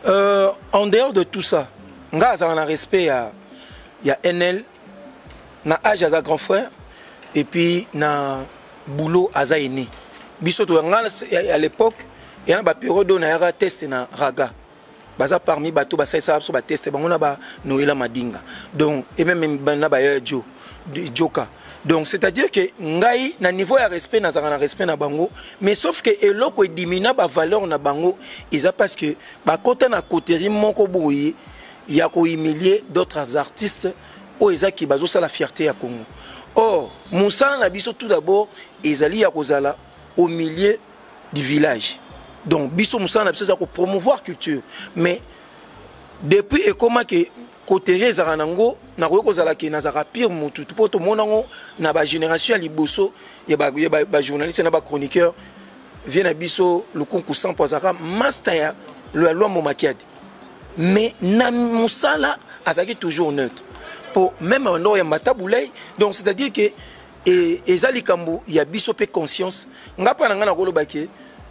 En dehors de tout ça, on a un respect, il y a NL, na âge à grand frère, et puis na boulot à aîné. À l'époque, il y a un période où on a un test na raga. Baza parmi bateau basa ça so ba test ba on a ba Noëlla Madinga. Donc et même na ba Joka. Donc c'est-à-dire que ngai na niveau ya respect na zanga na respect na bango, mais sauf que eloko dimina ba valeur na bango, ils parce que ba côté na côté moko boye ya ko humilier d'autres artistes o ezaki bazo ça la fierté ya Congo. Or Moussa na biso tout d'abord ezali ya kozala au milieu du village. Donc biso Moussa na biso za ko promouvoir culture, mais depuis et comment que côté Zaranango, na ko zala ki na zara pire mutu to poto monango na ba génération ya liboso ya ba journaliste na ba chroniqueur vient na biso le concours sans pozaka master ya le loi momakiadi. Mais na musala azaki toujours neutre pour même ndo ya mataboulay. Donc c'est-à-dire que ezali kambo ya biso pe conscience ngapa na ngana ko lobaki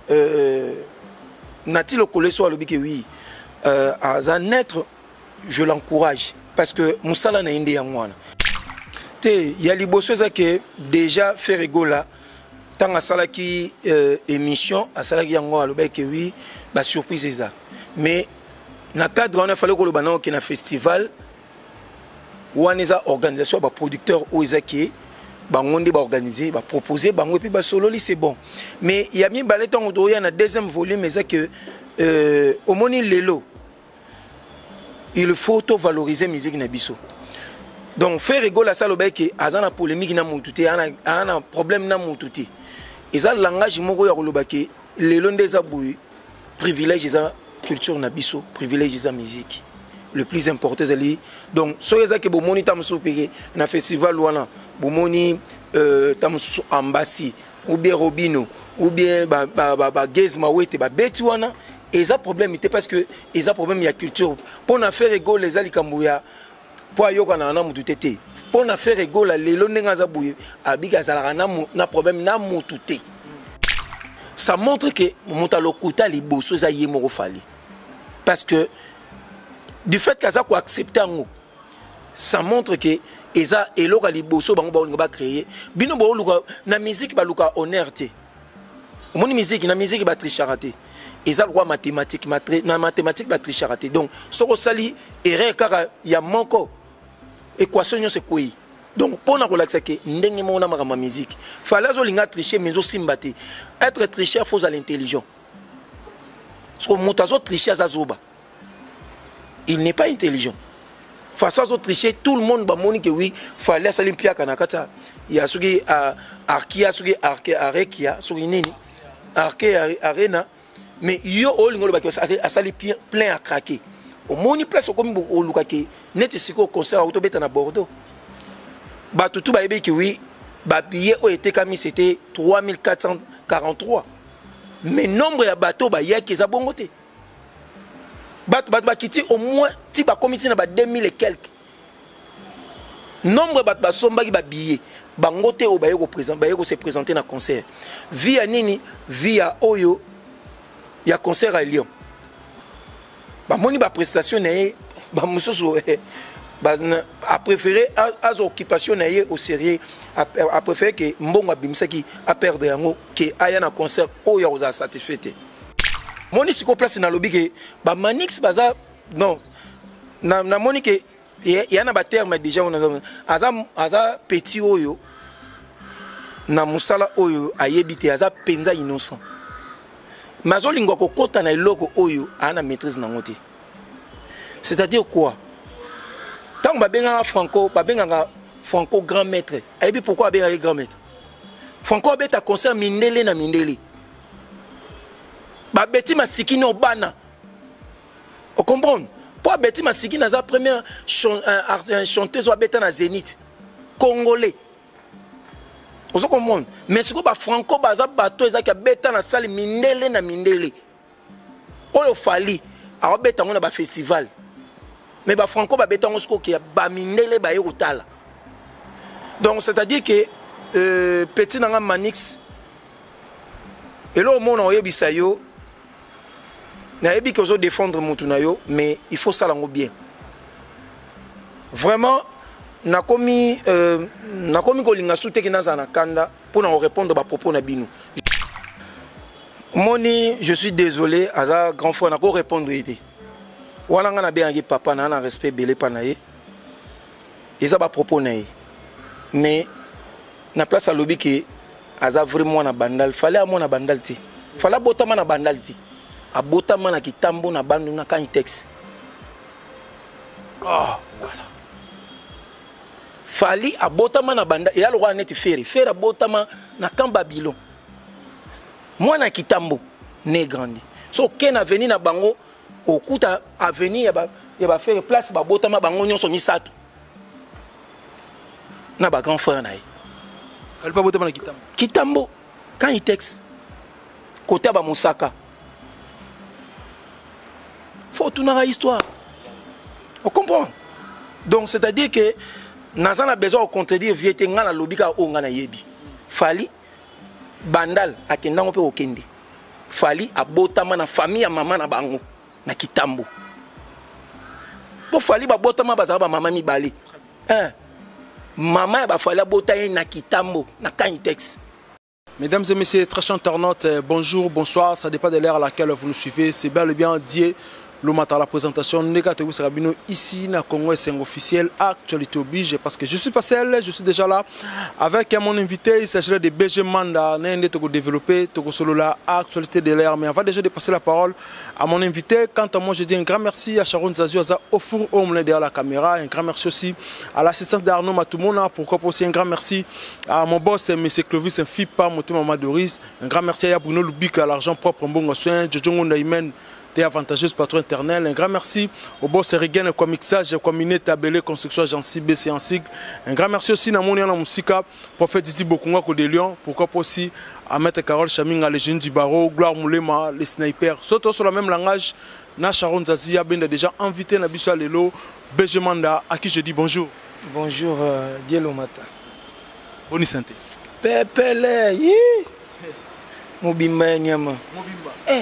nati le koleso alobiki oui à naître. Je l'encourage parce que Moussala na indi yangwana te ya liboso que déjà faire rigola tant à sala qui émission à sala qui yango alobeki oui ba surprise eza mais na cadre on a fallu que le banan qui na festival ou aneza organisation ba producteur ou ezaki ba ngonde ba organiser ba proposer ba ngwe puis ba solo li c'est bon mais il y a mis baleton odo ya na deuxième volume mais que au moni lelo il faut valoriser la musique nabiso. Donc faire rigoler ça le bec azana polémique na mututé ana problème na mututé. Eza langage moko ya kolobaki les londes zabouy privilège eza culture nabiso, privilège eza musique. Le plus important c'est lui. Donc so eza ke bomoni tamso peke na festival wana bomoni tamso ambassy ou bien Robino ou bien ba Gezma wete ba beti wana. Et ça problème était parce que et ça problème il y a culture pour na faire égale les alikambuya pour yoka na na mututé pour na faire égale les lonenga za bouye abiga za na problème na mututé. Ça montre que mutalokuta liboso za yemoko fali parce que du fait qu'aza ko accepter ngo ça montre que eza eloka liboso bango ba créer bino ba luka na musique ba luka honnêteté mon musique na musique ba tricharaté. Et ça, le mathématique, mathématique, tricharaté. Donc, ce que sali, erreur, car il y a manco. Équation, c'est quoi? Donc, pour nous relaxer, n'engue mon âme à ma musique. Fallait que tricher, mais aussi mbatter. Être tricheur, faut à l'intelligent. Parce que mon tazo tricher à Zoba. Il n'est pas intelligent. Face à tricher, tout le monde va monter que oui, fallait salir pia kanakata. Il y a ceux qui arkia, ceux qui arekia, ceux qui neni, arena. Mais yo o lingolo ba a sali plein à craquer. Au moni place comme au lukake net siko concert auto beta na Bordeaux. Ba tout ba ebe ki oui, ba billet o été kami c'était 3443. Mais nombre ya bateau ba ya ki za bongote. Ba kiti au moins ti ba comité na ba 2000 et quelques. Nombre ba somba ki ba billet bangote o ba yeko se présenter na concert. Via nini via oyo. Il y a concert à Lyon. Bah moni ba prestation naé ba musoso a préféré à occupation naé au sérieux a préféré que mbongo bimsaki a perdre yango que aya na concert o ya oza satisfait. Moni siko place na lobby que ba Manix baza non na moni que y a na ba terme déjà on aza petit oyo na musala oyo ayebite aza penza innocent. Mazolingo kokota na eloko oyo ana maîtrise na ngote. C'est-à-dire quoi? Tant babenga Franco grand maître. Et puis pourquoi babenga grand maître? Franco abeta concert mindele na mindele. Ba beti masikini obana. On comprend? Pour beti masikini na za première chanteuse obeta na Zénith congolais. Vous comprenez? Mais ce que Franco baza bato ezaki beta na salle mindele na mindele. Oyo fali a beta ngona ba festival. Mais ba Franco ba beta ngosko ki ba mindele ba yotala. Donc c'est-à-dire que petit nanga Manix et là au monde on yebisa yo nayebi que défendre mutu na yo mais il faut ça lango bien vraiment nakomi kolinga sute ki naza na kanda pour na répondre ba propos na bino moni je suis désolé aza grand frère nako répondre été wana nga na bengi papa na respect belé pa na ye eza ba propos na ye mais na place à lobby que aza vraiment na bandal fallait amona bandal ti fallait botama na bandal ti a botama na kitambo na bandu na kan texte voilà fallait a botama na bandal et alors net faire botama na kan Babylon moi na kitambo né grandi so ken avenir na bango okuta avenir ya ba faire place ba botama bango nyonso misatu na ba grand frère na ye fallait pas botama na kitambo kitambo quand il texte côté ba Mosaka faut tourner à histoire on comprend donc c'est à dire que nous avons besoin de contredire viete nga na lobika o nga na yebi fali bandal akenda ngo pe okende fali abotama na famille ya mama na bango na kitambo bo fali ba botama bazaba mama mibali maman ba fali abota na kitambo na kanitex. Mesdames et messieurs, très chers internautes, bonjour, bonsoir, ça dépend de l'heure à laquelle vous nous suivez. C'est bel et bien Dieu le matin la présentation. Ici, na Congo, c'est un officiel actualité oblige parce que je suis pas seul, je suis déjà là avec mon invité. Il s'agirait de BG Manda, développer solo la actualité de l'heure. Mais avant déjà de passer la parole à mon invité, quant à moi, je dis un grand merci à Sharon Zazu au four au moulin derrière la caméra. Un grand merci aussi à l'assistance d'Arnaud Matoumona. Pourquoi pas aussi un grand merci à mon boss, M. Clovis, un FIPA, Motema Doris. Un grand merci à Bruno Lubik, à l'argent propre, un bon soin, Jojo Ngondaïmen. Avantageuse patron éternel. Un grand merci au boss Erigen, quoi mixage, quoi miné, tabelé, construction, agence BC en sigle. Un grand merci aussi à Monia Moussika, prophète Didi Bokunga, Côte de Lyon. Pourquoi pas aussi à Maître Carole Chaminga, les jeunes du barreau, Gloire Moulema, les snipers. Surtout sur le même langage, na Sharon Zazia, ben déjà invité na Bissou Lelo, BG Manda, à qui je dis bonjour. Bonjour, Dielo Mata. Bonne santé. Pepele, Mobimba Nyama. Mobimba.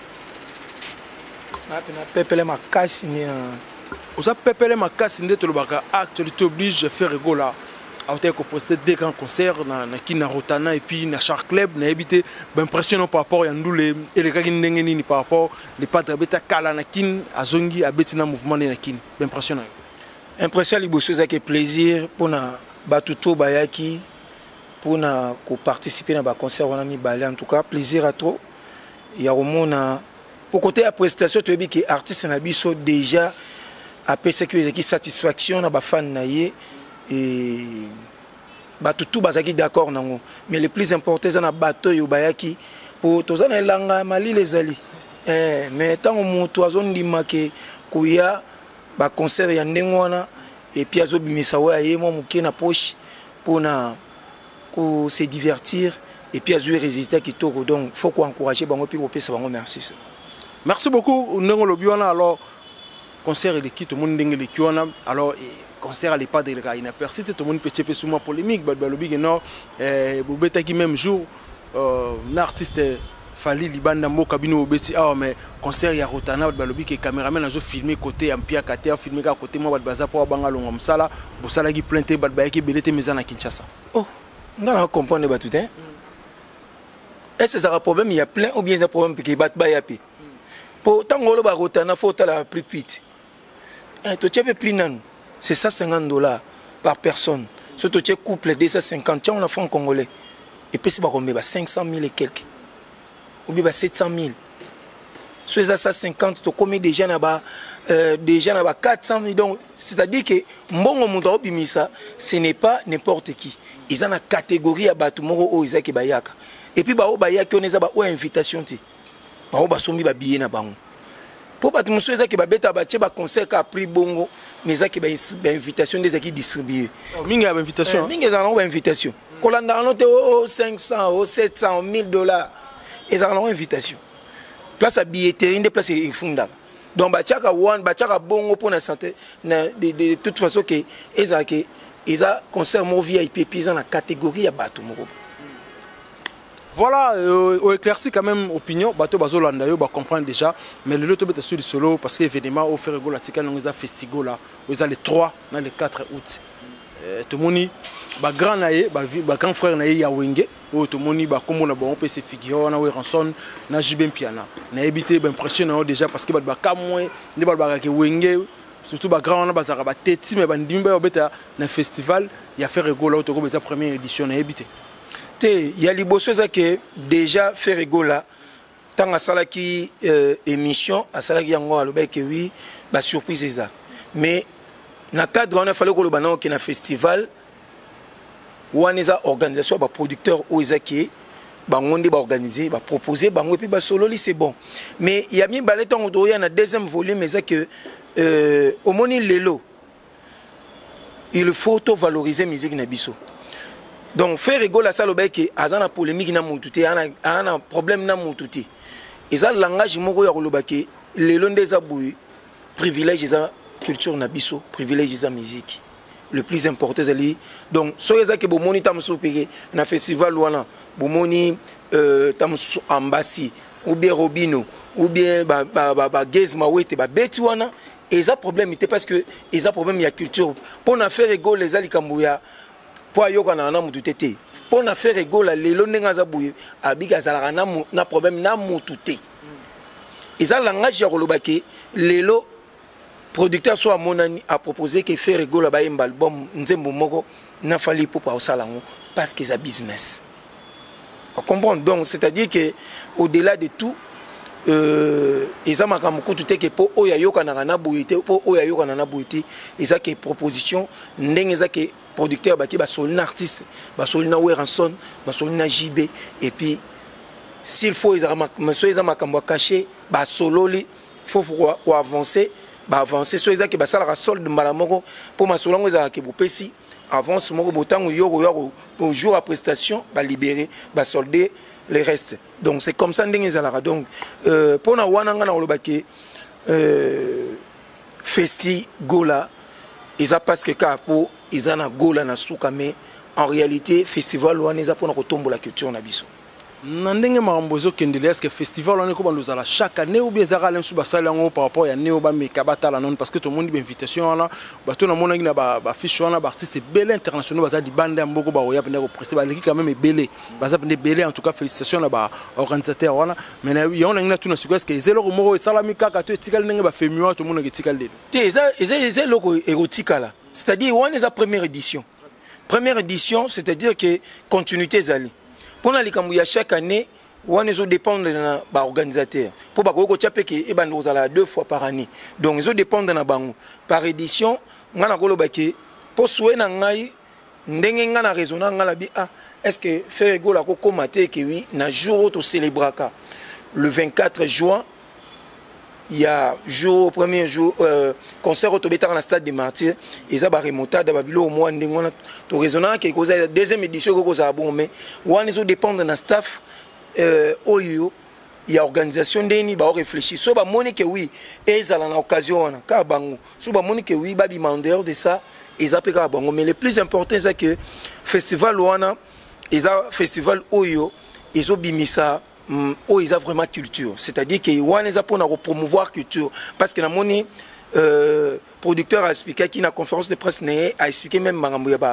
Pepele makasi ni oza pepele makasi ndé tolobaka actualité oblige faire rigolo là a été proposé deux grands concerts na Kina Rotana et puis na Shark Club na habité impressionnant par rapport ya ndule et les gars ndenge nini par rapport les padres beta kala na kin azongi abetina mouvement na kin impressionnant liboso za ke plaisir pour na batuto bayaki pour na ko participer na ba concert wana mi balé en tout cas plaisir à trop ya romona. Pour côté la prestation, tu as vu que l'artiste n'a pas déjà après sécurité satisfaction na ba fan na ye et ba tout bazaki d'accord nango mais le plus important c'est na bateau yo bayaki pour tozana elanga mali les ali mais tant moto azon ndima ke kuya ba concert ya ndengwana et puis azo bimisa wa ye mo muke na poche pour na ko se divertir et puis azo résultat qui toko donc faut qu'on encourager bango puis opesa bango merci. Merci beaucoup. Alors, concert il est qui tout le monde est qui alors concert à l'époque de il n'a percé tout le monde peut être sous ma polémique non qui même jour l'artiste Fali Libanda mo cabino beti mais concert ya Rotana balobi que caméraman a filmé côté ampia kater filmé à côté moi baza pour bangalo ngomsala bosala qui plainte qui belete mezana Kinshasa. Oh ngala comprendre ba tout hein. Est-ce que ça a un problème il y a plein ou bien un problème qui bat ba yapi. Pour tant que le Rotana faut la plus vite. C'est ça $50 par personne. Surtout tu couple 250, on a fait en congolais. Et puis c'est 500 000 et quelques. Ou bien 700 000. Soit ça 50, tu commis déjà là-bas 400 000. Donc c'est-à-dire que mbongo mundo bimisa, ce n'est pas n'importe qui. Ils ont une catégorie à batumoro o izaki bayaka. Et puis ba o bayaki on les a ba invitation ti. Bao basombi ba billet na bango pour bat monsieur ezaki ba beta ba tie ba concert ka prix bongo mais ezaki ba invitation des qui distribuer mingi ba invitation mingi ezana ba invitation kolanda no te 500 700 $1000 ezana ba invitation place à billetterie des place ifunda donc ba tiaka one ba tiaka bongo pour na santé de toute façon que ezaki eza concert mo VIP puis na catégorie ya bato moko Voilà, au éclairci quand même opinion, bateau bazolanda yo ba comprendre déjà, mais le loto beta sur le solo parce que événement au faire la tika nous a festival là, ils a les 3 dans le 4 août. Tout moni ba grand naé, ba grand frère naé ya wenge, o tout moni ba comme on a bon PC figure na ranson na jibem piana. Na éviter ba impressionnant déjà parce que ba ka moins ni ba ke wenge surtout ba grand na bazara ba teti mais ba ndimba beta na festival ya faire rigolo au to première édition na éviter. Il y a les bosses qui déjà fait rigoler tant à ça qui émission à ça qui en a que oui bah surprise ça mais dans cadre on a fallu que le banon qui na festival ou on a organisation bah producteur ou qui bah on dit bah organiser bah proposer bah et puis bah solo c'est bon mais il y a mis ballet on doit y en a deuxième volume mais c'est que au moni lelo il faut valoriser musique nabiso. Donc faire rigoler ça le bec azana polémique na mututé ana problème na mututé eza langage moko ya kolobaki lelo ndeza boui privilège eza culture na biso privilège eza musique le plus important c'est donc so eza ke bomoni tamso peke na festival wana bomoni tamso ambassy ou bien Robino ou bien ba Gez Mawete ba beti wana eza problème était parce que eza problème ya culture pour na faire rigoler les alikambuya pour yoka na mutu tete pour na faire rigola lelo ndenga za buye abiga zalaka na problème na mutu te eza langage ya kolobaki lelo producteur soit monani a proposé que faire rigola ba yemba album nzembo moko na fali pour pa osalango parce que c'est business on comprend donc c'est-à-dire que au-delà de tout eza makamoko tout que pour oya yoka na buite pour oya yoka na buite eza que proposition ndenge eza que producteur baki ba solina artiste ba solina Weranson ba solina JB et puis s'il faut ils ont makambo caché ba sololi faut avancer ba avancer so ils que ba sala solde malamoko pour ma solongo za ke bopesi avance moko botango yoro au jour à prestation ba libérer ba solder les restes donc c'est comme ça ndenge ezalaka donc pour na wana nga na lobaki festi gola ils a parce que kapo ils en a gola na souka mais en réalité festival wana ils a pour na kotombo la culture na biso nandenge marambozo kendele est-ce que festival wana ko bandozala chaque année ou bien zara lensu basala ngo par rapport ya neo ba mekabata la non parce que tout le monde bi invitation wana bato na mona ngina ba fiche wana ba artiste belé internationaux baza di bande mboko ba oya penda ko prester ba leki quand même belé baza pende belé en tout cas félicitations na ba organisateur wana mais na yona ngina tuna siko est-ce que zelo moko salami kaka to etikal ndenge ba femio to mona etikal lelo te eza loko erotika là c'est-à-dire wana eza première édition c'est-à-dire que continuité zali pour la likambuya chaque année on les dépendre de l'organisateur pour bako tchapeke e bando zala 2 fois par année donc ils dépendent na bango par édition ngana kolobaki pour soué na ngai ndenge ngana raisonner ngala bi est-ce que faire gola ko komate que oui na jour to célébraka le 24 juin il y a premier jour concert au Tobétar dans stade des Martyrs et ça va remonter à Babilo au mois ndengona to raisonnant que cause la deuxième édition ko za bon mais on les dépend de staff oyo il y a organisation deni ba réfléchir so ba moni que oui et ça na occasion ka bango so ba moni que oui ba bi mandeur de ça et ça peut ka bango mais le plus important c'est que festival wana et ça festival oyo ils ont bimisa oh ils ont vraiment culture c'est-à-dire que on les a pour promouvoir culture parce que la monnaie producteur a expliqué qui na conférence de presse a expliqué même mangambo ya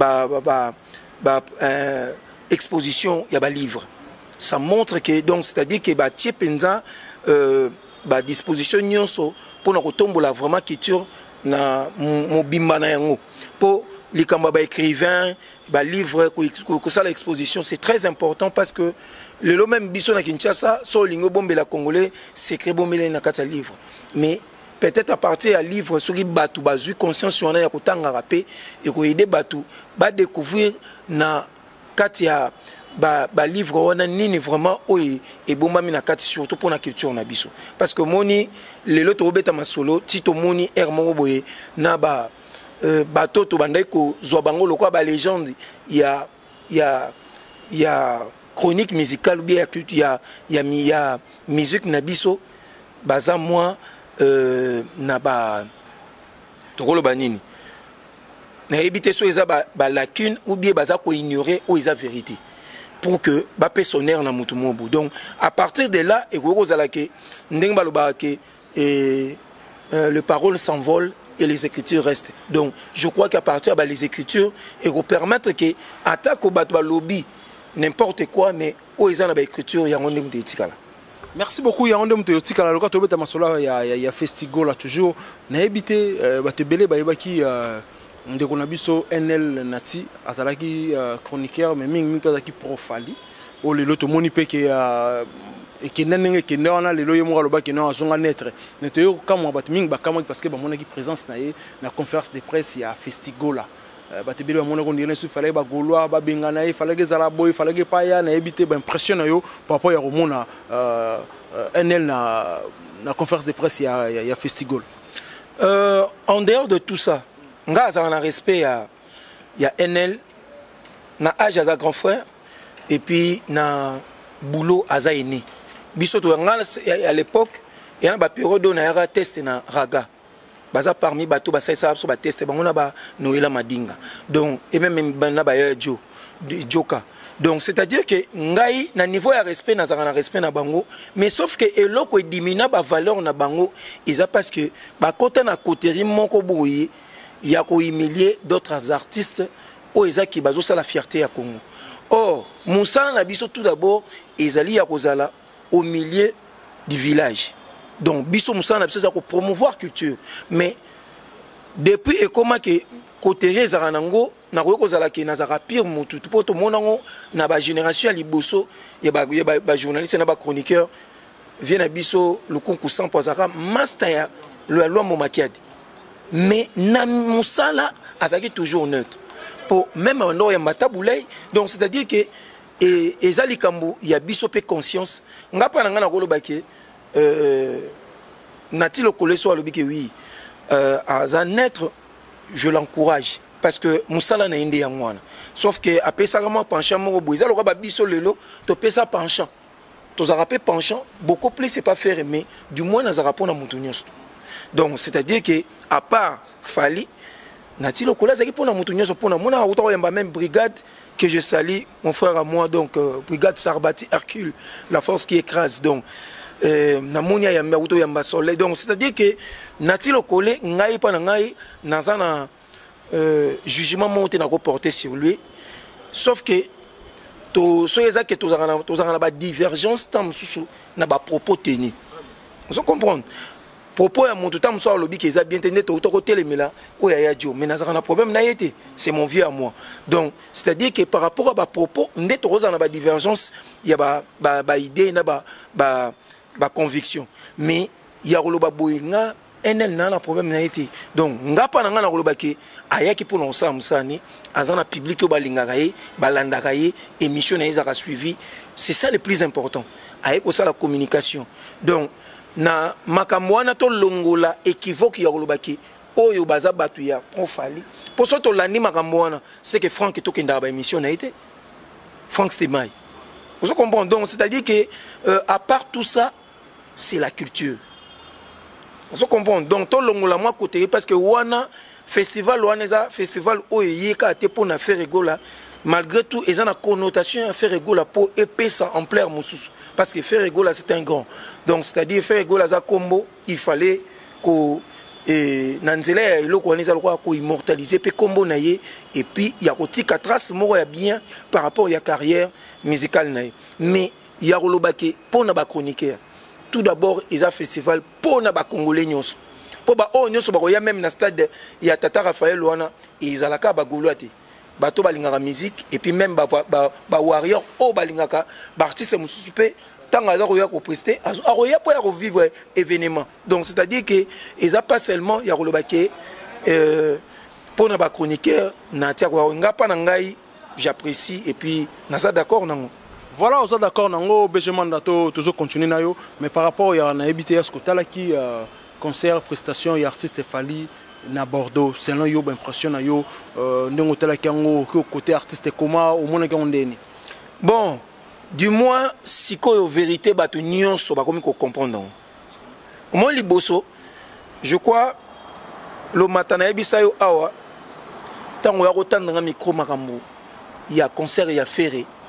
exposition ya ba livre ça montre que donc c'est-à-dire que ba tiepenza ba disposition nyonso pour na kotombola vraiment culture na mobimba na yango pour les kamba écrivain ba livre que ça l'exposition c'est très important parce que le même biso na Kinshasa so lingo bombe la congolais secret bombele na kata livre mais peut-être à partir à livre sur batu bazu conscience sur na ya kotanga rapé et ko aider batu ba découvrir na kata ba livre wana nini vraiment oyi et bomba mi na kata surtout pour la culture na biso parce que moni le loto obeta masolo tito moni hermo boye na ba bato to bandai ko zwa bango lokwa ba légende il y a chronique musicale ou bien il y a musique nabiso baza moi na ba tokolo banini na ebité so eza ba lacune ou bien baza ko ignorer ou eza vérité pour que bapé sonner na mutu mobo. Donc à partir de là et le parole s'envole et les écritures restent. Donc je crois qu'à partir de les écritures et vous permettre que attaque au bateau lobby n'importe quoi mais où ils ont l'écriture il y a un monde de tikala. Merci beaucoup. Il y a un homme de tikala. Le cas de Masola, il y a festival là toujours. N'a habité batebele baibaki de konabiso NL Nati azalaki chroniqueur mais mingi kazaki profali. O le loto moni pe que et qui n'est que non a le loyer moi le bas qui non a son naître. Ne te yo comme bat mingi ba comme parce que ba monaki présence na conférence de presse il y a festival là. Batebele ba monako ndine su fallait ba goloa ba bengana il fallait que zala boy fallait que paya na habité ba impressionne yo par rapport ya romona NL na conférence de presse il y a festival. En dehors de tout ça, nga za na respect il y a NL na âge à grand frère et puis na boulot aza aîné. Biso to nga à l'époque il y a ba période on a test na raga. Baza parmi bato ba ça so ba test bango na ba Noela Madinga. Donc et même na ba Joka. Donc c'est-à-dire que ngai na niveau ya respect na zanga na respect na bango mais sauf que eloko dimina ba valeur na bango isa parce que ba kota na coterie moko boye il y a ko humilier d'autres artistes o ezaki bazo sa la fierté ya Congo. Or Moussa na biso tout d'abord ezali ya kozala au milieu du village. Donc biso Moussa na biso za ko promouvoir culture mais depuis et comment que coterie zaranango na ko kozala ke na zaka pire mutu to poto monango na ba génération ya liboso ya ba journaliste na ba chroniqueur vient na biso le concours sans pozaka master ya le loi momakiadi. Mais na musala azaki toujours neutre pour même en ya mataboulay donc c'est-à-dire que ezali kambo ya biso pe conscience ngapa na ngana koloba ke nati le koleso alobi ke oui à naître je l'encourage parce que musala na inde ya mwana sauf que après ça vraiment penchant mo boiza lo ba biso lelo to pesa penchant to za rapé penchant beaucoup plus c'est pas faire mais du moins na za rapona mutu nyonso. Donc c'est-à-dire que à part Fali nati le collège qui pour na mutu nyonso pour na mona auto yamba même brigade que je salue mon frère à moi donc brigade Sarbati Hercule la force qui écrase donc na monia yamba auto yamba soleil donc c'est-à-dire que nati le collège ngai pa na ngai nazana jugement monté na reporter sur lui sauf que to soyeza que to zana ba divergence tam susu na ba propos tenus vous comprenez propos ya monto tam so lobi que ça bien tenir to côté les mela o ya dio mais na zana problème na yete c'est mon vieux à moi donc c'est-à-dire que par rapport à ba propos ndé to zana ba divergence ya ba idée na ba conviction mais ya roloba boyinga NL na problème na été donc ngapa na ngana koloba ke ayaki pour non ça musani azana public o balingaka ye balandaka ye émission na ezaka suivi c'est ça le plus important ayeko ça la communication donc na makamwana to longola équivoque ya koloba ke oyo baza batu ya profali pour ça to landi makamwana c'est que Franck to kenda ba émission na été Franck Stemai vous comprenez donc c'est-à-dire que à part tout ça c'est la culture. On comprend donc tout le monde moi côté parce que wana festival wana festival oyeka te pour na faire rigola malgré tout ils ont une connotation à faire rigola pour épais sans ampleur mususu parce que faire rigola c'est un grand donc c'est-à-dire faire rigola za combo il fallait ko nanzela iloko wana za ko immortaliser pe combo na ye et puis il y a kotika trace moko ya bien par rapport à carrière musicale na ye mais il y a rolobake pour na ba chroniqueur. Tout d'abord, ils ont un festival pour les Congolais. Pour les même dans le stade, il y a Tata Raphaël Louana, ils ont la Goulouati. Bato balingaka musique, et puis même Warrior, au balingaka, artiste Moussoupe, tant à l'heure pour prester, à pour vivre événement. Donc c'est-à-dire qu'ils n'ont pas seulement, il y a Rolobake, pour les chroniqueurs, j'apprécie, et puis, je suis d'accord. Voilà, on est d'accord, on va toujours continuer, mais par rapport à BTS, qui concert, prestation, et artiste Fali na Bordeaux, selon yo, impression na yo, côté artiste comment au monde bon, du moins, si la vérité, bato nion so ba comme comprendre. Au moins liboso, je crois le matin na ebisa yo awa, tango ya rotanda micro makambo, il y a concert, il y a ferré.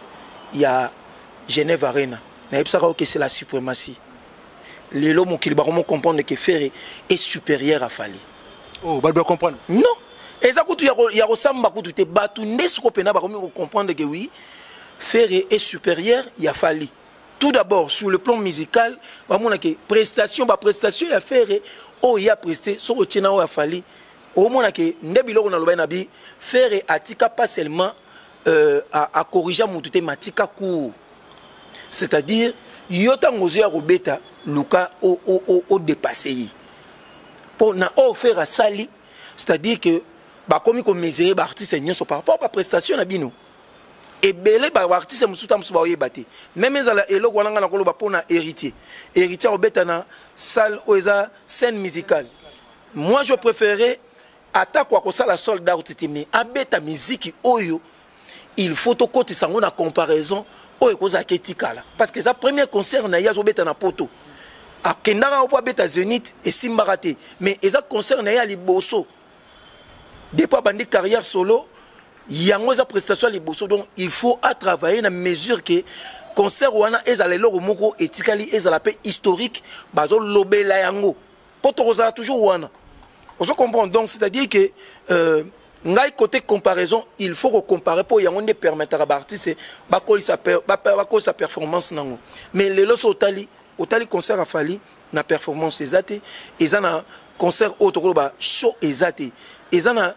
il y a Genève Arena. Que c'est la suprématie. Les lots qui vont comprendre que Ferré est supérieur à Fali. Oh, bah, comprendre. Non. Et ça, il y a Rosamba qui te battu, comprendre que oui, Ferré est supérieur à Fali. Tout d'abord, sur le plan musical, prestation, il y a Ferré, il y a presté, sur le tien, il y a Fali. Au moins, Ferré a pas seulement à corriger mon thématique court. C'est-à-dire, yota ngozo ya robeta luka au dépassé. Pour na offert à sali, c'est-à-dire que ba komi ko mesurer ba artiste nyonso par rapport à prestation na bino. Et belé ba artiste musuta musuba oyebate. Même ezala eloko wana na koloba pona héritier. Héritier robeta na salle oza scène musicale. Moi je préférais attaque kwa ko sala soldat outime abeta musique oyo il faut to côté sango na comparaison. Parce que sa premier concert na yazo beta na poto. A kendara opo beta Zénith et Simbarate. Mais eza concert na ya liboso. Depuis bandi carrière solo, yango za prestation liboso donc il faut à travailler na mesure que concert wana ezala lelo moko etikali ezala pe historique bazo lobela yango. Poto roza toujours wana. On se comprend donc c'est-à-dire que ngai côté comparaison il faut qu'on compare pour yango ne permettre à artiste ba sa performance nango mais les lots otali concert a Fali na performance ezate eza na concert autre ba show ezate eza na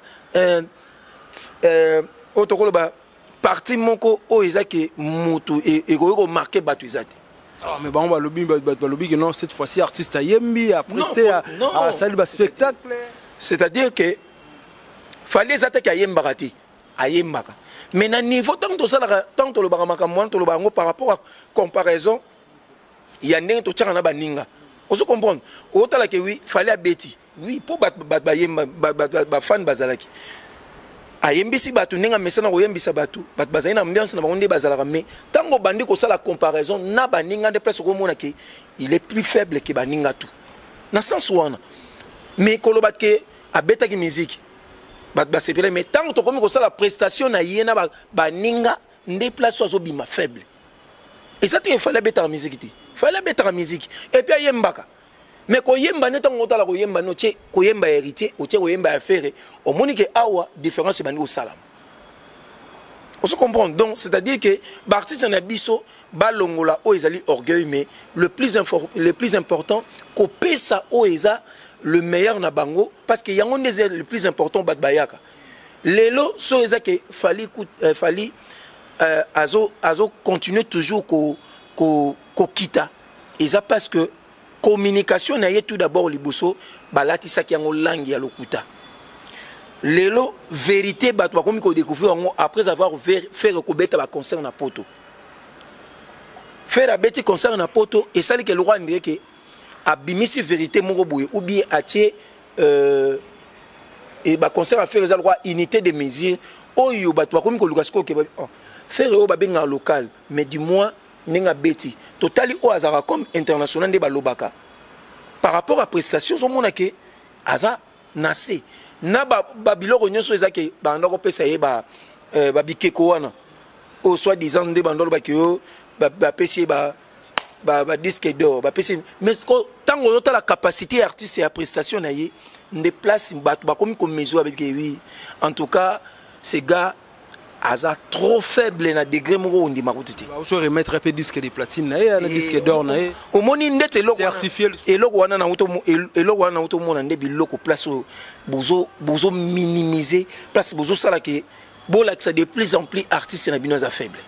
autre ba partie moko o ezake mutu et ko marquer batu ezate. Ah mais bon lobby que non cette fois-ci artiste a yembi a presté à salle ba spectacle, c'est-à-dire que fallait s'attaquer à Yembarati, à Yembaka. Mais à niveau, tant que le Baramakamoan, par rapport à comparaison, il y a un autre chana baninga. On se comprend. Autant que oui, fallait à Betty. Oui, pour fan bazalaki. A Yembisi batu, nenga mesana ou Yembisa batu, bazana ambiance na bonde bazalaka. Mais tant que bandi ko ça la comparaison, na baninga de place au monaki, il est plus faible que baninga tout. Na sens ouana. Mais kolobat ke a beta ki musique. Mais tant que tu as la prestation na yena baninga déplace oiseau bima faible. Et ça il fallait mettre en musique. Fallait mettre en musique. Et puis yembaka. Mais ko yemba neta ngota la ko yemba no che ko yemba héritier, o che ko yemba affaire, au monique awa différence bani au salam. On se comprend donc c'est-à-dire que l'artiste na biso balongola o ezali orgueil mais le plus important ko pesa o eza le meilleur na bango parce que yango est le plus important bat bayaka lelo so eza que fali azo continuer toujours ko kita eza parce que communication na ye tout d'abord liboso balati saki yango langue ya lokuta lelo vérité bat ba komi ko découvrir après avoir fait recobeta ba concert na poto faire abeti concert na poto et ça que le roi ndire que abimisi vérité moko boye ou bien atie et ba concert à faire les droit unité de mesure oyo ba to comme ko lukasko ke faire o ba benga local mais du moins nenga beti totali o azara comme international de balobaka par rapport à prestation zo mona ke aza nase na ba biloko nyonso ezake ba ndako pesa ye ba bikeko wana au soit disant de bandolo ba ke ba pesi ba disque d'or mais tant on a la capacité artiste et la prestation na ye ne place ba comme mesure avec oui en tout cas ces gars aza trop faible na degré moko ndi makutiti ba so remettre un peu disque de platine na ye na disque d'or na ye au moni ndete loko certifié et loko wana na auto mona ndebi loko place bozo minimiser place bozo sala ke bola que ça de plus en plus artiste na bino za faible.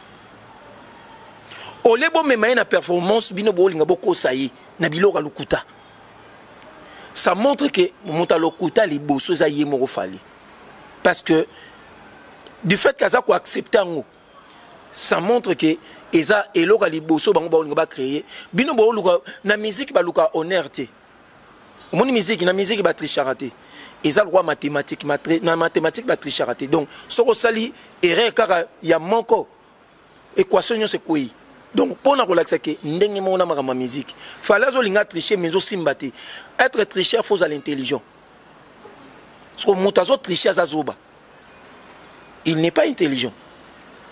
Ole bo memaye na performance bino bo linga boko sayi na biloko lokuta. Ça montre que monta lokuta li boso za ye moko fali. Parce que du fait qu'aza ko accepter ngo ça montre que eza eloko li boso bango ba linga ba créer bino bo luka na musique ba luka honnêteté. Omoni musique na musique ba tricharaté. Eza loi mathématique na mathématique ba tricharaté. Donc soko sali erreur kaka ya manko équation c'est quoi. Donc, pour nous relaxer, ndenge mona ma musique. Fallait zolinga tricher mais aussi mbate. Être tricheur faut à l'intelligent. Parce que moutazo tricher à zazoba. Il n'est pas intelligent.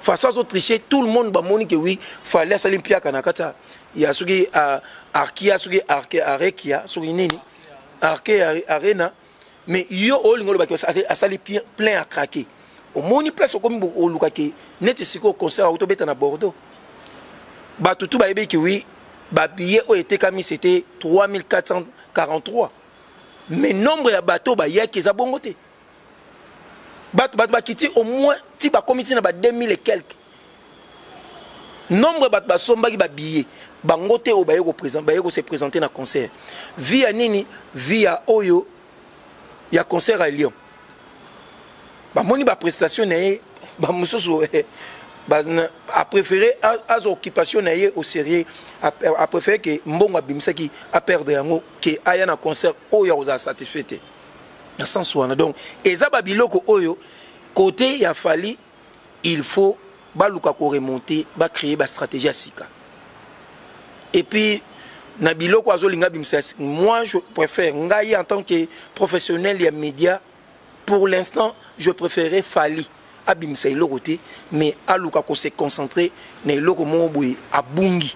façon à tricher, tout le monde va montrer que oui, fallait salir pia kanakata. Il y a ceux qui arkia, ceux qui arekia, ceux qui nini, arena, mais yo all ngolo ba a sali plein à craquer. Au moni place comme au lukake, net siko concert auto beta na Bordeaux. Ba tout ba ebe que oui, ba billet au été kami c'était 3443. Mais nombre de bateaux ba ya ki za bongote. Bateau kiti au moins ti ba comité na ba 2000 et quelques. Nombre de somba qui ba billet bangote au ba yeko présent ba yeko se présenter na concert. Via nini via oyo ya concert à Lyon. Ba moni ba prestation na ye ba musoso a préféré à occupation na ye au sérieux a préféré que mbongo abimisa ki a perdre yango que aya na concert oyo oza satisfait. Dans sens wana donc eza ba biloko oyo côté ya fali il faut baluka ko remonter ba créer ba stratégie à sika. Et puis na biloko azolinga bimisa moi je préfère ngai en tant que professionnel ya média pour l'instant je préférais fali abimisa iloroté mais aluka ko se concentrer na iloko mo boye abungi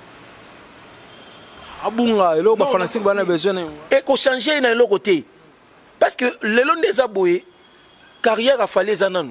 abunga eloko ba fanatique bana besoin et ko changer na iloroté parce que le long des aboyés carrière a fallu zananu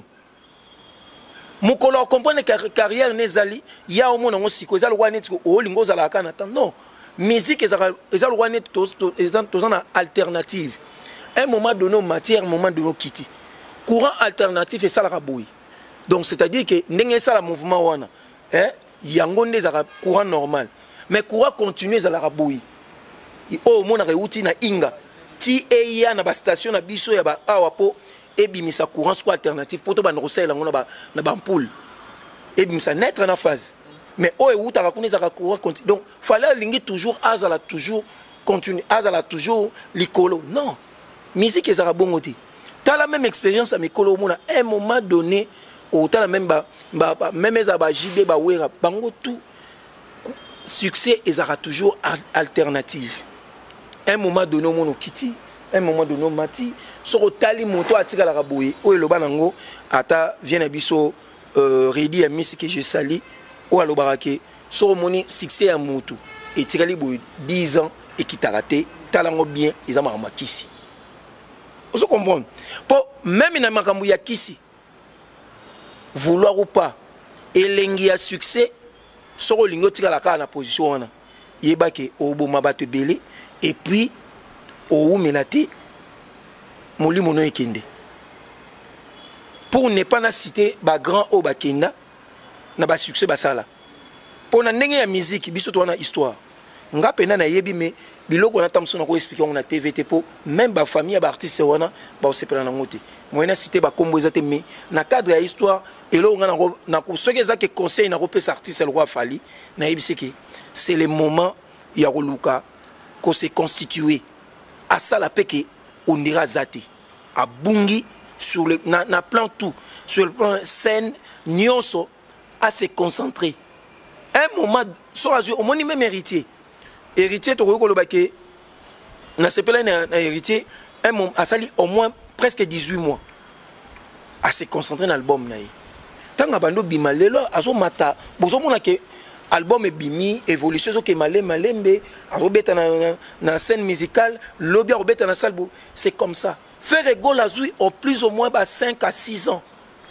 mukolo comprendre que carrière nezali ya au monde ngosiko ezali rwani tiko o lingo zala kana non musique ezali rwani tozana alternative un moment donné matière moment donné kiti courant alternatif et ça la boy donc c'est-à-dire que ndenge ça la mouvement wana yango ndeza courant normal mais courant continu za la boy o mona reuti na inga ti eya na ba station na biso ya ba awapo ebimisa courant soit alternatif poto ba ndosela ngona ba na ba ampoule ebimisa naître na phase mais o euta ka kuneza ka courant continu donc fallait lingi toujours azala toujours continue azala toujours likolo non musique ezara bongoti t'as la même expérience à mikolo mona un moment donné au t'as la même même ezaba JB ba wera bango tout succès ezara toujours alternative un moment donné mon okiti un moment donné mati soko tali moto atika la raboye o eloba nango ata vient biso ready ya musique que je sali o alobarake soko moni succès ya moto et tikali boy 10 ans et qui t'a raté talango bien ils ont makisi vous comprenez pour même na makambu ya kisi vouloir ou pas elengi ya succès soko lingo tikala ka na position wana yebake oboma bato belé et puis au menate moli mono ekende pour ne pas na citer ba grand o bakenda na ba succès basala pour na ndenge ya musique biso to na histoire nga pena na yebi me biloko na tamso na ko expliquer on na TVT pour même ba famille ba artiste wana ba osepela na ngote moi na citer ba kombo ezate me na cadre ya histoire et là on na ko soki ezake conseil na ko pesa artiste le roi fali na yebi c'est le moment ya roluka ko se constituer à ça la peke on ira zate à bungi sur le na plan tout sur le plan scène nyonso à se concentrer un moment soit au moins même héritier to ko lo bake na sepela na héritier un moment à sali au moins presque 18 mois à se concentrer dans l'album na tanga bando bimalelo azo mata bozo mona ke album bimi évolution zo ke malembe arobeta na scène musicale lobby arobeta na salle c'est comme ça faire égol azui au plus ou moins 5 à 6 ans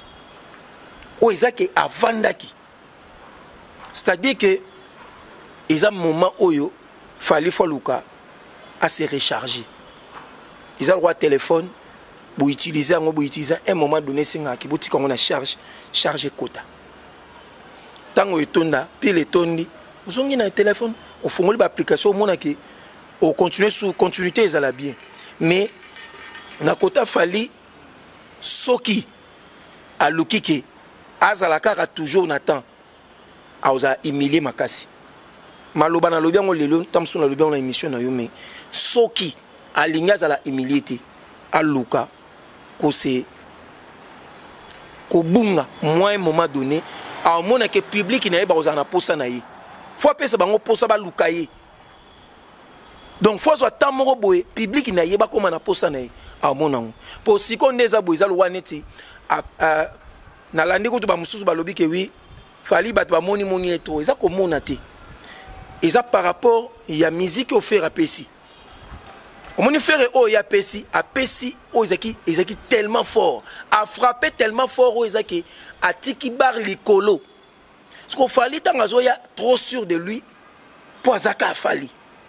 o ezake avandaki c'est-à-dire que ils ont un moment oyo fallait luka à se recharger ils ont le droit téléphone pour utiliser un moment donné c'est ngaki bouti comme on a charge quota tango etonda puis les tondi vous avez un téléphone au fond de l'application au monde qui au continuer sur continuité ils allaient bien mais na quota fallait soki à lukike azalaka toujours n'attend a oza humilier makasi maloba na lobi ngo lelo tamso na lobi na émission na yo mais soki alinga za la humilité aluka ko se ko bunga moi un moment donné a mona que public na yeba oza na posa na yi faut pesa bango posa ba lukaye donc faut so tamoro boye public na yeba koma na posa na yi a mona ngo pour si ko ndeza boye za lwa neti na landi ko to ba mususu ba lobi ke oui fali bato ba moni eto eza ko mona te eza par rapport ya musique au faire apesi omoni faire o ya apesi o ezaki tellement fort a frappé tellement fort o ezaki atiki bar likolo parce que fali tanga zo ya trop sûr de lui pour azaka fali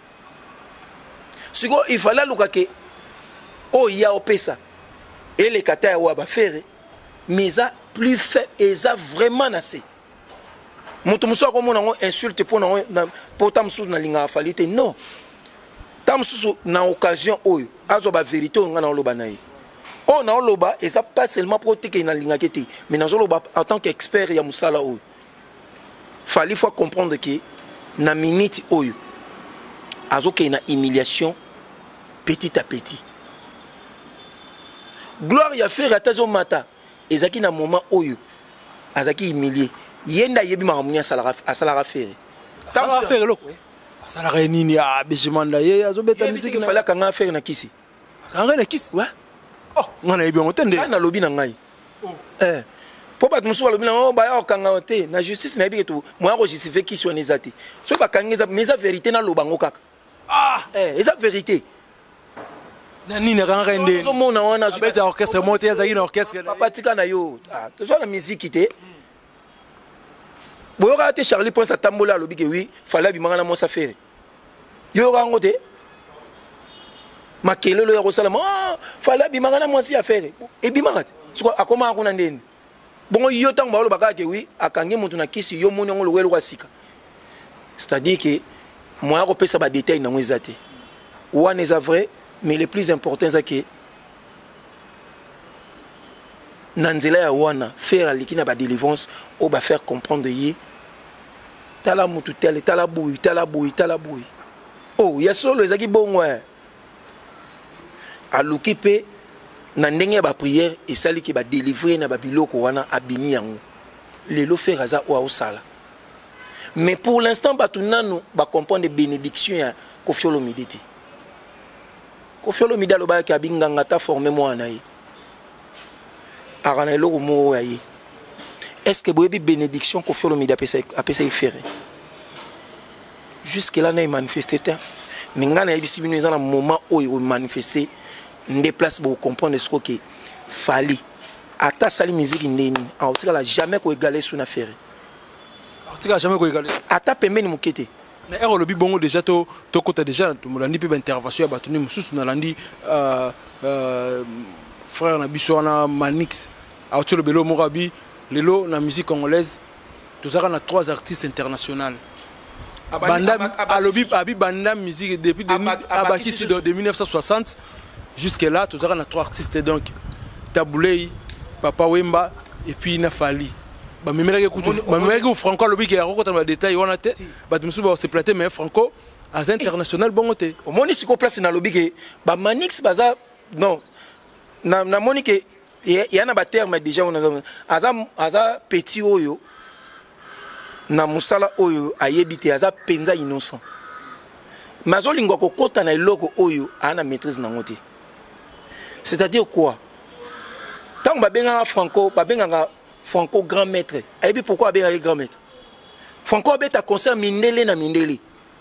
siko il fallait luka ke o ya opesa et les kata ya wa ba faire mais ça plus fait et ça vraiment assez moto muso ko mona insulte pour tam sous na linga falite non tam sous na occasion oyo azo ba vérité nga na loba nayi o na loba et ça pas seulement pour te na linga kete mais na loba en tant qu'expert ya musala oyo fallait faut comprendre que na minute oyo azo ke na humiliation petit à petit gloire ya faire atazo mata ezaki na moment oyo azaki humilié yenda yebi makamunya asalara faire asalara faire loko asalara nini a bejimanda ye azobeta musique na fala kanga faire na kisi ouais oh ngana yebi ngotende na lobi na ngai po ba tumusu lobi na ba ya kanga te na justice na yebi to moi ko justifier kisi on ezati so ba kanga mais ça vérité na lobango kaka eza vérité na nini kanga ende so mona wana beta orchestre monté azaki na orchestre papa tika na yo to so na musique te boyoka te Charlie Prince atambola alobi ke oui fallait bimanga na mosa faire yo rango te makelelo ya kosala fallait bimanga na mosi affaire e bimanga siko akoma akuna ndeni bongo yo tango ba lobaka ke oui akangi mutu na kisi yo moni ngolo welo kwa sika c'est-à-dire que moi ko pesa ba détail na ngweza te wana eza vrai mais le plus important c'est que nanzela ya wana faire likina ba délivrance ou ba faire comprendre yi tala mutu tel tala boui oh ya solo ezaki bongo aluki pe na ndenge ba prière et sali ki ba délivrer na ba biloko wana abini yango lelo faire aza o sala mais pour l'instant batu nanu ba comprendre bénédiction ya Koffi Olomide te Koffi Olomide lo ba ka binganga ta former moi na yi arana eloko mo yayi est-ce que boyebi bénédiction Koffi Olomide apesa faire jusque là na manifester ta ninga na yebisi bino ezana moment oyo manifester déplace pour comprendre ce que fali ata sali musique ndeni en tout cas jamais ko égaler sous na faire en tout cas jamais ko égaler ata pembeni mukete na ero lobi bongo déjà to kota déjà to molandi pe intervention ya batuni mususu na landi frère na biso na Manix a otelo belo morabi lelo na musique congolaise tozaka na 3 artistes internationaux banda alobi abi banda musique depuis de 1960 jusque là tozaka na 3 artistes donc Taboulei Papa Wemba et puis na Fali ba memelaki kutu Franco alobi ke akokota na détail wana te ba musu ba se plater mais Franco az international bongo te o moni siko place na lobi ke ba Manix baza non na moni ke yana ba terme déjà on aza petit oyo na musala oyo ayebite aza penza innocent mazo lingwa kokota na eloko oyo ana maîtrise na ngote c'est-à-dire quoi tant ba benga Franco grand maître et puis pourquoi benga grand maître Franco beta concert mindele na mindele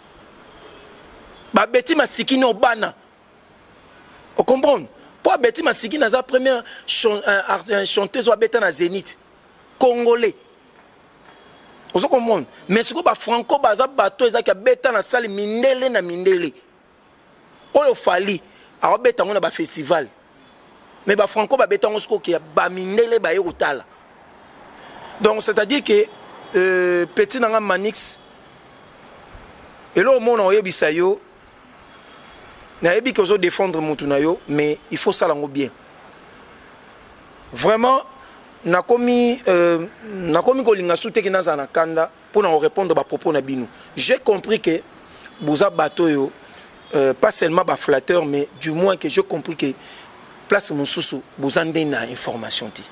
ba beti masikini obana on comprend pour beti masikini na za première chanteuse wa beta na Zénith congolais ozo comprendre mais ce que ba Franco baza bato ezaki beta na salle mindele na mindele oyo Fali a beta ngona ba festival mais ba Franco ba beta ngosiko ki ba mindele ba yotala donc c'est-à-dire que petit nanga Manix et là au monde on yebisa yo na yebi ko zo défendre mutu na yo mais il faut ça lango bien vraiment nakomi kolinga souteki naza na kanda pour na répondre ba propos na bino j'ai compris que boza bato yo pas seulement ba flatteur mais du moins que j'ai compris que place mususu boza ndena information ti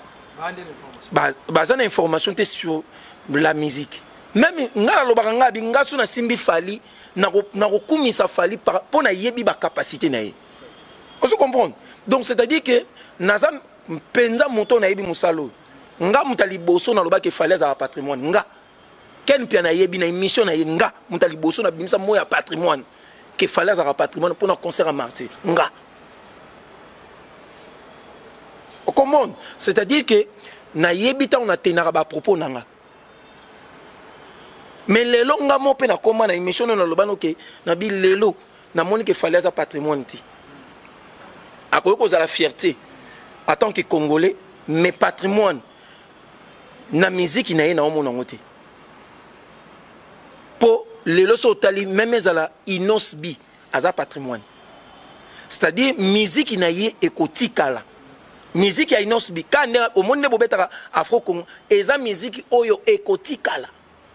baza na information te sur la musique même ngala lobaka ngabi ngaso na simbi Fali na kokumisa Fali pour na yebi ba capacité na ye on se comprend donc c'est à dire que naza penza moto na yebi musalo nga mutali boso na loba ke falaise à patrimoine nga ken pia na yebi na émission na nga mutali boso na bimisa moya patrimoine que falaise à patrimoine pour un concert à martyr nga comment c'est-à-dire que na yebita on a tenara ba propos nanga mais lelo nga mo pe na koma na émission na lobano ke na bi lelo na moni que falaise à patrimoine ti akoyo ko za la fierté en tant que congolais mais patrimoine na musique na ye na omona ngote po lelo so tali même zala inosbi aza patrimoine c'est-à-dire musique na ye ekotikala musique ya inosbi kande au monde bobetaka afro congo eza musique oyo ekotikala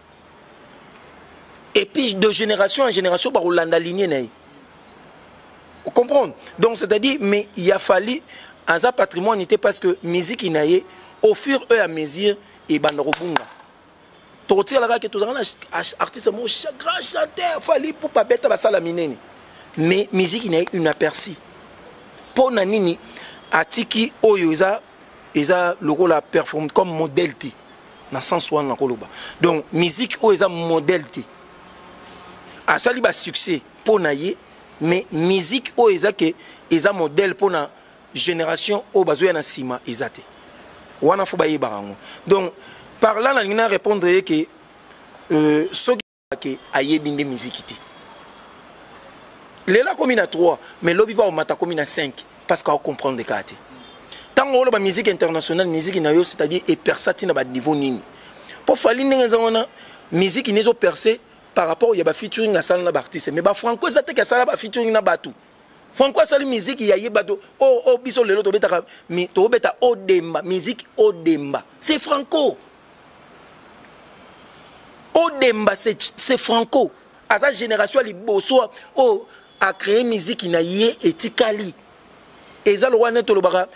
et puis de génération en génération ba rolanda lignée na ye vous comprenez donc c'est-à-dire mais il a fallu aza patrimoine était parce que musique na ye au fur et à mesure et bandorobunga tortir la que tous artiste mo grand chanteur fallait pour pas bête ba sala minene mais musique na une aperçu pour nanini atiki oyo eza logo la performe comme modèle ti na sens wana na koloba donc musique oyo eza modèle ti asali ba succès pour naye mais musique oyo eza ke eza modèle pour na génération oyo bazoya na sima ezate wana fo ba yebarango donc par là on a répondre que ce qui a yebinde musique ti lela comme na 3 mais lobi ba o mata comme na 5 parce qu'on comprend des cartes tant on la musique internationale musique na yo c'est-à-dire et persati na ba niveau nini pour fali ndenga on musique nezo percer par rapport ya ba featuring à sala na ba artiste mais ba franco ça te ka sala ba featuring na batu franco sala musique ya yebado oh biso lelo to beta mi to beta odemba musique odemba c'est franco odemba c'est franco à sa génération li boso a créé musique na yé etikali eza lo wana to lo baka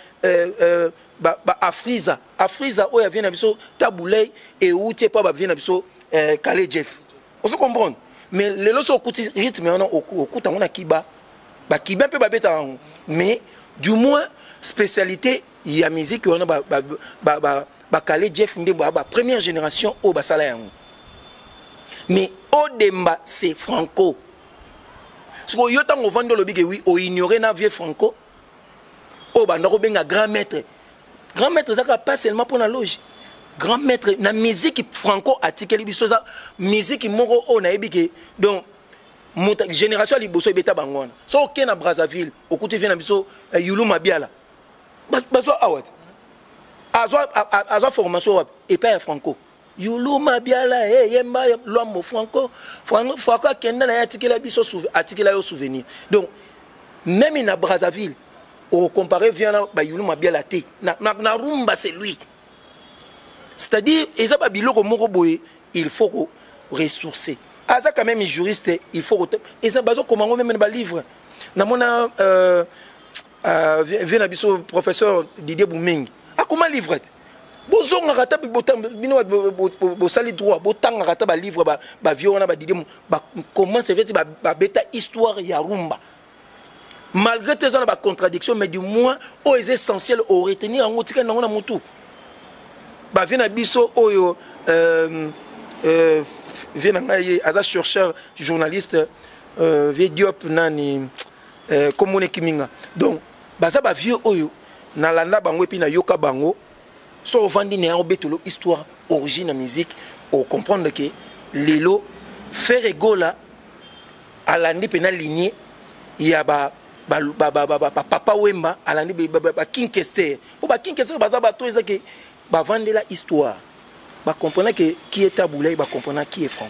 afriza o ya vient na biso taboulay et outie pa ba vient na biso Kale Jeff on se comprend mais les loso okuti rythme on okuta on a kiba ba kiba pe ba beta mais du moins spécialité il y a musique on a ba Kale Jeff ndemba ba première génération au basala yango mais odemba c'est franco ce que yo tango vando lobi ke oui o ignorer na vieux franco o ba ndako benga grand maître ça pas seulement pour la loge grand maître na musique franco atikeli biso za musique moko o na ebike donc mota génération liboso beta bangona so ok na Brazzaville okuti vient na biso Yulu Mabiala baso awat azwa formation et pas franco Yulu Mabiala yemba lomo franco kenda na atikela biso atikela yo souvenir donc même na Brazzaville au comparé vient là ba Yulu Mabiala te na rumba c'est lui c'est-à-dire eza ba biloko moko boye il faut ressourcer aza quand même juriste il faut eza bazo comment même ba livre na mona vient na biso professeur Didier Boumengi a comment livre bozonga kata bino bo sali droit botanga kata ba livre ba viona ba Didier ba comment c'est fait ba beta histoire ya rumba malgré tes ans de contradiction mais du moins aux essentiels au retenir en outil na mutu ba vient na biso oyo vient na aza chercheur journaliste Diop nani comme on kiminga donc baza ba vieux oyo na landa bango epi na yoka bango so vandi ne en betolo histoire origine musique au comprendre que lelo faire égola alandi pena lignée il y a papa Wemba alandi King Kester pour King Kester baza bato ezaki ba vendre la histoire ba comprendre que qui est Taboulay ba comprendre qui est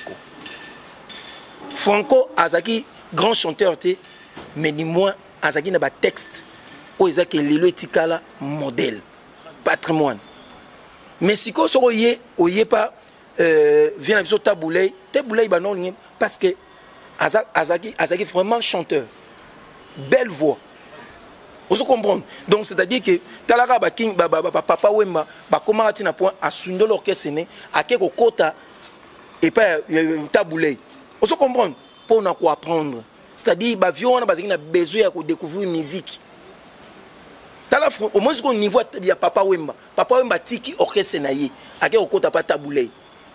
Franco azaki grand chanteur té mais ni moins azaki na ba texte o ezaki lelo etikala modèle patrimoine mais si ko so oye pas vient na biso Taboulay ba non parce que azaki vraiment chanteur belle voix. Vous comprenez? Donc c'est-à-dire que Talara King papa Wemba comment atina point à sundo l'orchestre né à quelque kota et pas Taboulay. Vous comprenez? Pour na quoi apprendre. C'est-à-dire ba vieux on a besoin de découvrir musique. Au moins au niveau il y a Papa Wemba tiki orchestre naïe ake okota pa taboulé.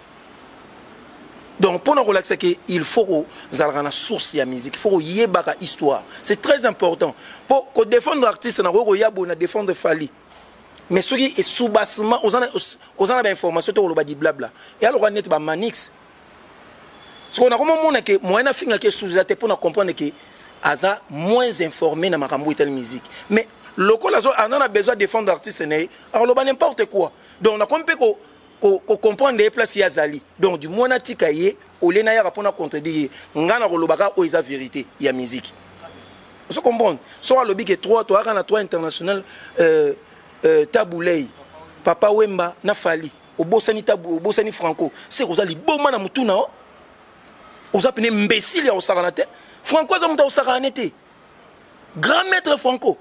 Donc pour nous relaxer que il faut zalga na source ya musique, il faut yebaka histoire. C'est très important. Pour que défendre l'artiste na ko yabo na défendre Fali. Mais ce qui est sous-bassement aux en information to lo ba di blabla. Et alors net ba manix. Ce qu'on a comment mon que moyen finga que sous-até pour comprendre que aza moins informé na makambo tel musique. Mais local on a besoin de défendre l'artiste alors le n'importe quoi. Donc on a compris qu'on comprendre les places yazali. Donc du moins natikaye au lena ya rapona contredire ngana ko lobaka o isa vérité ya musique. Vous comprenez? Soit le big 3 toi kana 3 international Taboulay Papa Wemba na Fali au Bosani Tabou au Bosani Franco c'est Rosali boma na mutuna o oza pene imbécile ya osaranate Franco za muta osaranete grand maître Franco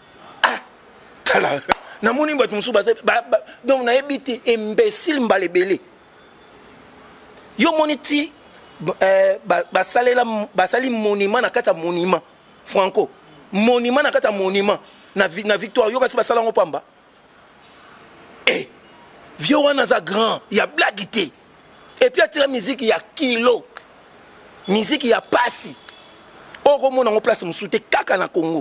tala na moni ba tumusu ba donc na ebité imbécile mbalebele yo moniti ba sali monument na kata monument Franco monument na kata monument na victoire yo kasi ba sala ngopamba vieux wana za grand il y a blaguité et puis atira musique il y a kilo musique il y a passi on remonte en place musuté kaka na Congo.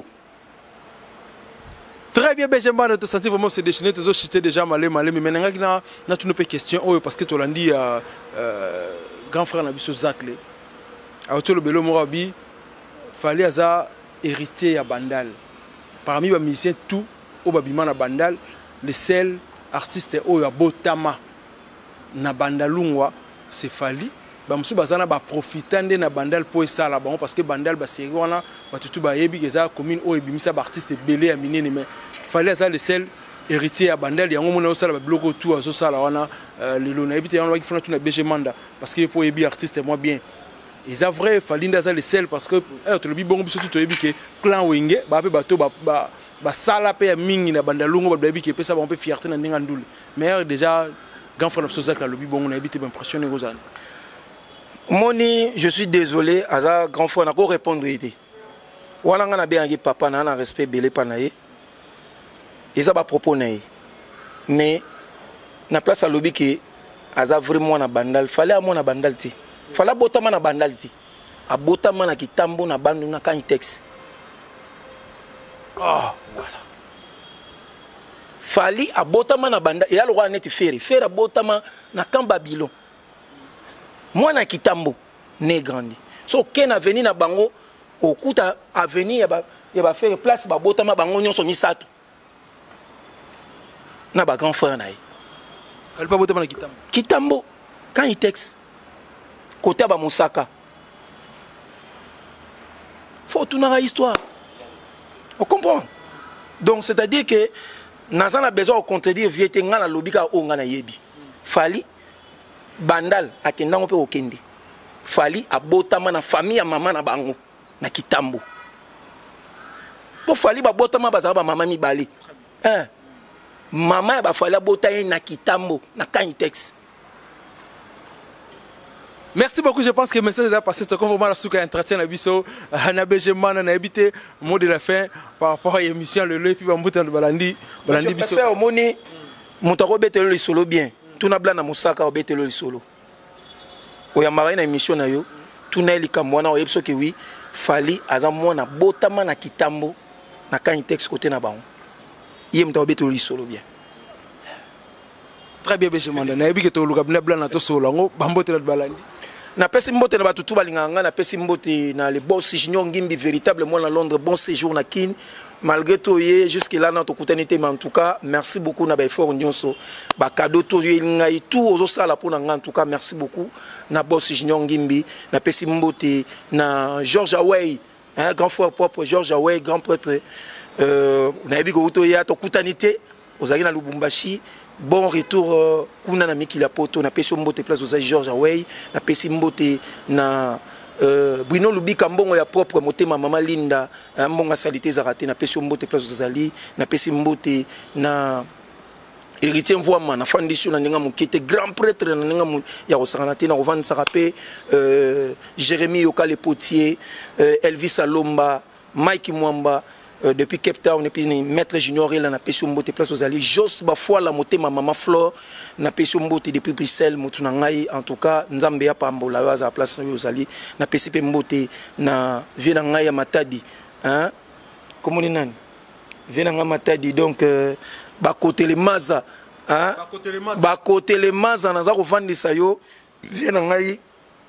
Très bien, Benjamin, tu sens vraiment se déchaîner, tu as cité déjà malé, mais maintenant, on a toutes nos questions, parce que tu l'as dit, grand frère Nabiso Zakle, à autour de Belo Morabi, fallait avoir héritier à Bandal. Parmi les musiciens, tout, au Babimana Bandal, le seul artiste au Botama, na Bandalungwa, c'est Fali. Bamsu bazana ba profitande na Bandal pour ça là parce que Bandal ba série wana ba tutu ba yebi keza commune o ebimisa ba artiste belé à minene mais fallait ça le seul héritier à Bandal yango mona osala ba bloco tout azo sala wana lelo na ebite yango ki fona tout na BG Manda parce que pour yebi artiste moi bien ils a vrai fallait ça le seul parce que to le bi bongo biso tout yebi que clan wenge ba pe bato ba sala pe mingi na Bandalungo ba yebi que pe ça ba on peut fierté na ndinga ndule mais déjà grand frère Sosak la lobi bongo na ebite ba impressionné gozana. Moni, je suis désolé, Aza grand frère n'a pas répondu. Walanga na bien papa na respect belé panaye. Et ça va proposer. Mais na place à lobby que Aza vraiment na bandal, fallait à mon na bandal ti. Fallait botama na bandal ti. A botama na kitambo na bandu na kanitex. Ah, voilà. Fallait à botama na bandal et alors on est faire à botama na kan Babylon. Moi na kitambo ne grandi so ken avenir na bango okuta avenir ya ba faire place ba botama bango nyonso misato na ba grand frère na ye fallait pas botama na kitambo quand il texte côté ba Mosaka faut tout na histoire on comprend donc c'est à dire que nazana besoin de contredire viete ngana lobika o ngana yebi fali Bandal akenda ngope okende Fali abotama na famille ya mama na bango na kitambo po Fali ba botama bazaba ba mama mibale mama ba Fali abota na kitambo na kanitex. Merci beaucoup, je pense que le message est passé. C'est comme vraiment la souka entretien na biso na BG-man na habité mot de la fin par rapport à l'émission le puis bambuta de balandi biso. Je préfère au moni mutako betelo le solo bien. Tuna blana musaka obetelo le solo. Oyamara na émission na yo, tuna likambo na oyebso ke oui, Fali aza mwana botama na kitambo na kanitex côté na bango. Yé mutako betelo le solo bien. Très bien Benjamin. Na yebi ke to luka blana to solo ngo bambotela de balandi. Na pesi mbote na batutu balinganga na pesi mbote na le boss Junior Ngimbi véritablement à Londres bon séjour na kin malgré tout jusque là na to kutanité mais en tout cas merci beaucoup na ba effort nyonso ba cadeau to ngai tout ozo sala pour na en tout cas merci beaucoup na boss Junior Ngimbi na pesi mbote na George Away un grand frère propre George Away grand prêtre na yebi ko to ya to kutanité ozali na Lubumbashi. Bon retour kuna na mikila poto na pesi mbote place aux George Away na pesi mbote na Bruno Lubika mbongo ya propre motema mama Linda mbonga salité za raté na pesi mbote place aux Ali na pesi mbote na héritier Mvoama na fondation na ninga mukete grand prêtre na ninga ya osaranaté na Rovan Sarapé Jérémy Yokale Potier Elvis Alomba Mike Mwamba depuis Cape Town et puis maître junior il na pesi mbote place aux alliés jos ba fois la moté ma maman Flore na pesi mbote depuis Bruxelles mutuna ngai en tout cas nzambe ya pambola baza place aux alliés na pesi pe mbote na vina ngai ya Matadi hein comment ni nani vina ngai Matadi donc ba côté les maza hein ba côté les maza naza ko vandisa yo vina ngai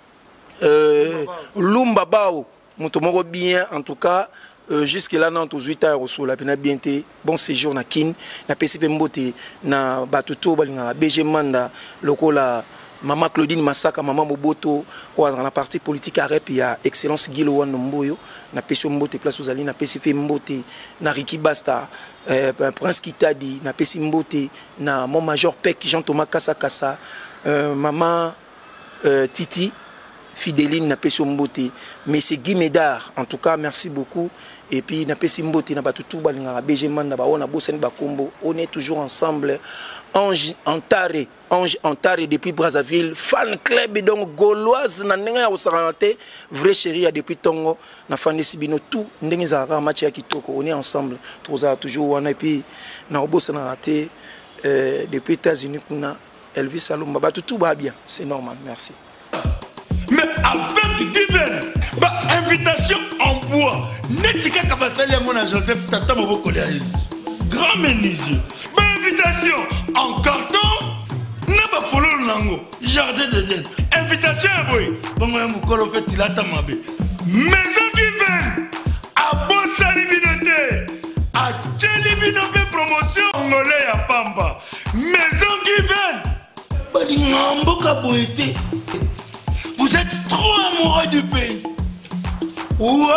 lumba bao muto moko bien en tout cas jusque là dans 18 ans au sol la bien té bon séjour na kin na PCP mbote na batuto balinga BG Manda lokola maman Claudine Masaka maman Moboto ou dans la partie politique à rep il y a excellence Guilo Wanomboyo na PCP mbote place aux alliés na PCP mbote na Ricky Basta Prince Kitadi na PCP mbote na mon major Pek Jean Thomas Kassa maman Titi Fidéline na PCP mbote monsieur Guy Médard en tout cas merci beaucoup. Et puis, na pesi mbote na batutu balinga BG Manda ba ona bosen ba kombo on est toujours ensemble Ange Antare depuis Brazzaville fan club donc gauloise na ndenge ya osaranate vrai chéri ya depuis Tongo na fan sibino tout ndenge za match ya kitoko on est ensemble toujours wana et puis na obosa na raté depuis États-Unis kuna Elvis Salomba batutu ba bien c'est normal merci. Mais avec Given, invitation en bois. Netika Kabasali à mon Joseph Tata Moboko grand menuisier. Invitation en carton. N'a pas follow nango. Jardin de Dieu. Invitation à boy. Bon moi mukolo fait tilata mabe. Maison Given. À Bossa Libinoté. À Tchelibinope promotion. Angolais à Pamba. Maison Given. Balingambo kaboete. Vous êtes trop amoureux du pays. Wow!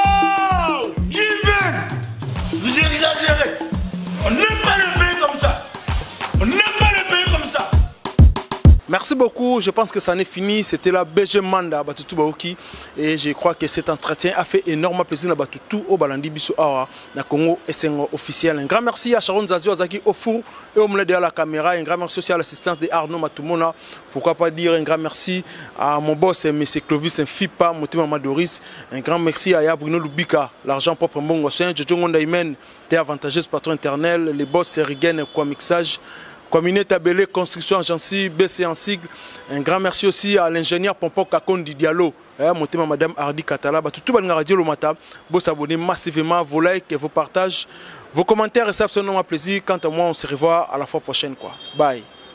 Given! Vous exagérez. On n'aime pas le pays comme ça. On n'aime pas le pays comme ça. Merci beaucoup, je pense que ça en est fini. C'était la BG Manda Batutu Baoki et je crois que cet entretien a fait énormément plaisir à Batutu au Balandi Biso Awa na Congo SNO officiel. Un grand merci à Sharon Zazio Azaki au four et au moulin de la caméra. Un grand merci aussi à l'assistance de Arnaud Matumona. Pourquoi pas dire un grand merci à mon boss M. Clovis Fipa, Motima Madoris. Un grand merci à Bruno Lubika, l'argent propre Mbongo Saint, Jojo Ngondaimen, des avantageuse patron internel, les boss Serigen quoi mixage. Communauté Tabelé, construction agency, BC en sigle. Un grand merci aussi à l'ingénieur Pompon Kakondi Diallo, montez madame Hardy Katala. Tout le monde radio le matin. Vous abonnez massivement, vos likes et vos partages. Vos commentaires, c'est absolument un plaisir. Quant à moi, on se revoit à la fois prochaine. Bye.